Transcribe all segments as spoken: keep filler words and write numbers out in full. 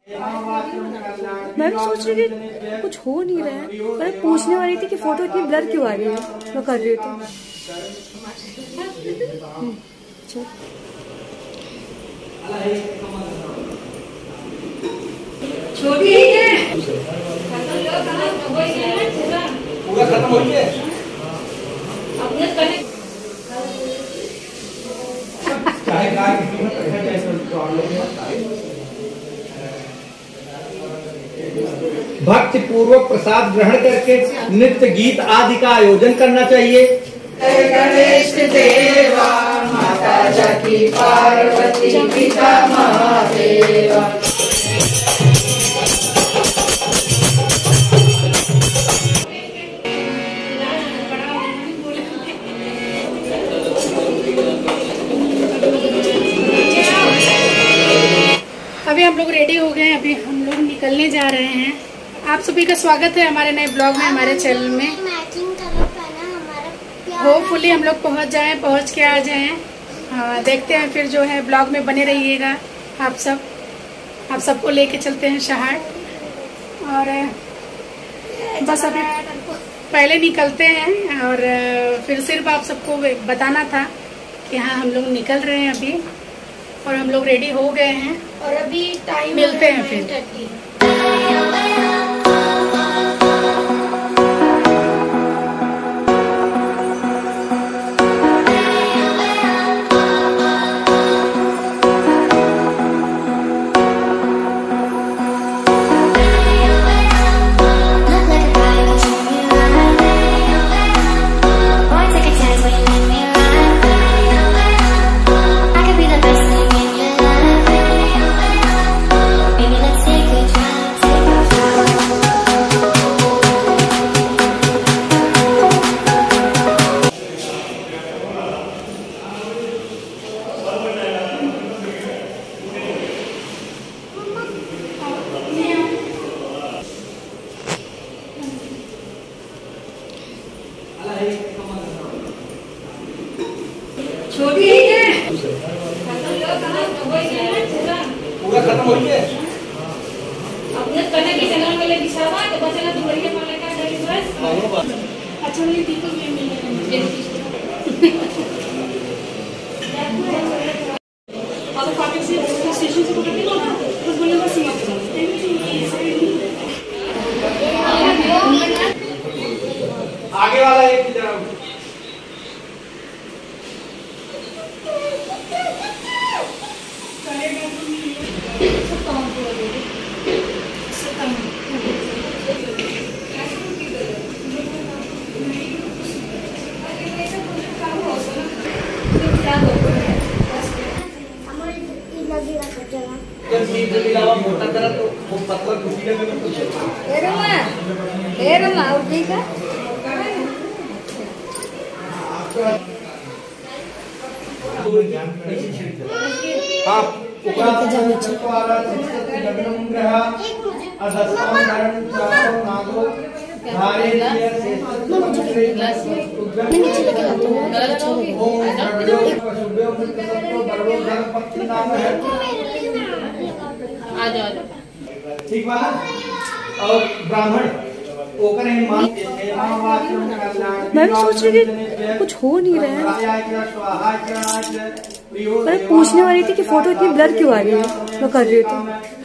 मैं भी सोच रही थी कुछ हो नहीं रहा है, मैं पूछने वाली थी कि फोटो इतनी ब्लर क्यों आ रही है। मैं कर रही थी छोटी है पूरा खत्म हो गया। अपने कने चाहे गाय की कीमत रखा जाए तो आप लोग भक्ति पूर्वक प्रसाद ग्रहण करके नृत्य गीत आदि का आयोजन करना चाहिए। गणेश देवा माता जकी पार्वती पिता महादेवा। अभी हम लोग रेडी हो गए, अभी हम लोग निकलने जा रहे हैं। आप सभी का स्वागत है हमारे नए ब्लॉग में, हमारे चैनल में। होपफुली हम लोग पहुंच जाएं, पहुंच के आ जाएं। हाँ, देखते हैं फिर जो है ब्लॉग में बने रहिएगा। आप सब आप सबको लेके चलते हैं शहर, और बस अभी पहले निकलते हैं और फिर सिर्फ आप सबको बताना था कि हाँ हम लोग निकल रहे हैं अभी, और हम लोग रेडी हो गए हैं और अभी टाइम मिलते हैं फिर। छोटी है पूरा खत्म हो गया। अपने कने की जगह में ले बिछावा तो बचेगा तो बढ़िया पाले का करी बस। अच्छा ये दीपक में मिल और फाटक से स्टेशन से पकड़ के लो ना, बस बोले बस सीमा पे आगे वाला एक की तरफ जब सीट से मिलावा मोटा करा तो वो पतला कुछ में कुछ ए रमा ए रमा और ठीक है। आप ठीक बात। और ब्राह्मण मैं भी सोच रही थी कुछ हो नहीं रहा है, मैं पूछने वाली थी कि फोटो इतनी ब्लर क्यों आ रही है। मैं कर रही थी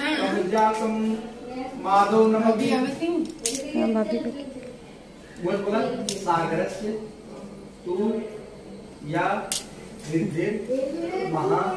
महा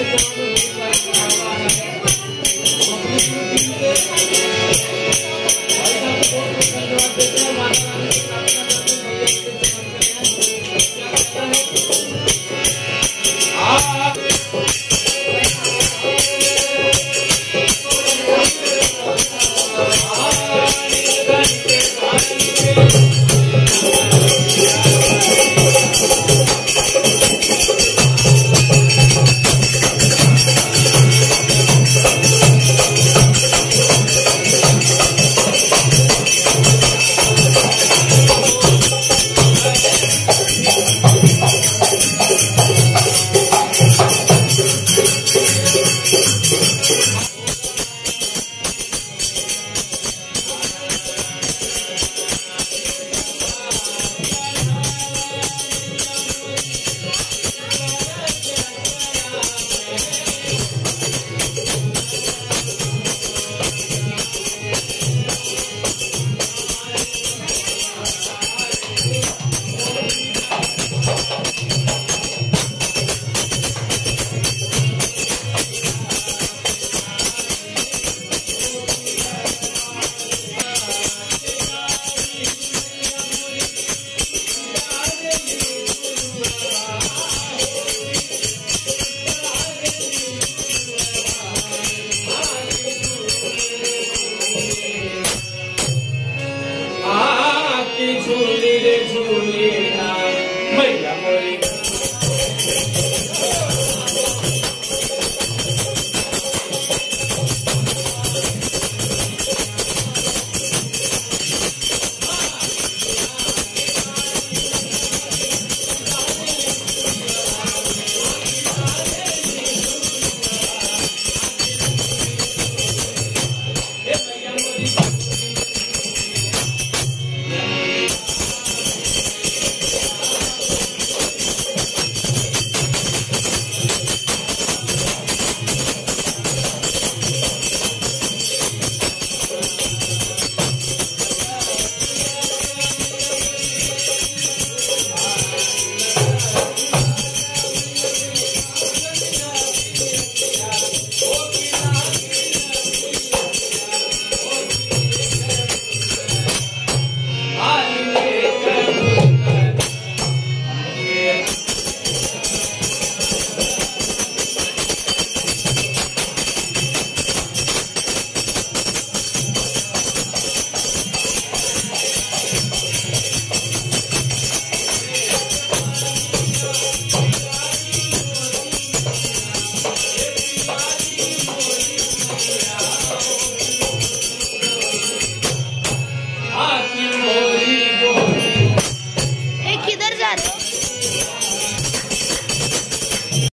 जाओ।